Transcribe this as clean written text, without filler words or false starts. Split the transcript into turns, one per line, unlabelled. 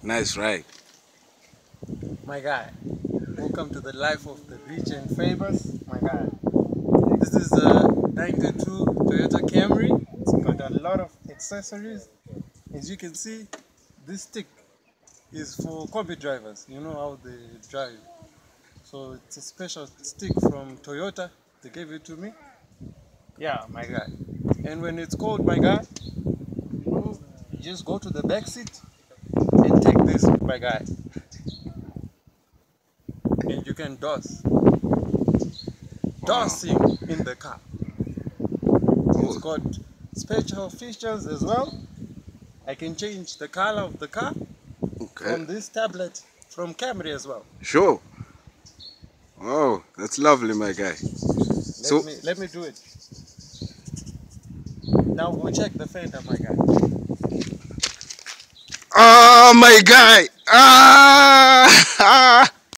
Nice ride.
My guy, welcome to the life of the rich and famous. My guy, this is a 92 Toyota Camry. It's got a lot of accessories. As you can see, this stick is for combi drivers. You know how they drive. So it's a special stick from Toyota. They gave it to me. Yeah, my guy. And when it's cold, my guy, you just go to the back seat and take this, my guy. And you can dosing in the car. It's got special features as well. I can change the color of the car from this tablet from Camry as well.
Sure. Oh, that's lovely, my guy.
Let me do it. Now we'll check the fender, my guy.
Oh, my guy. Ah!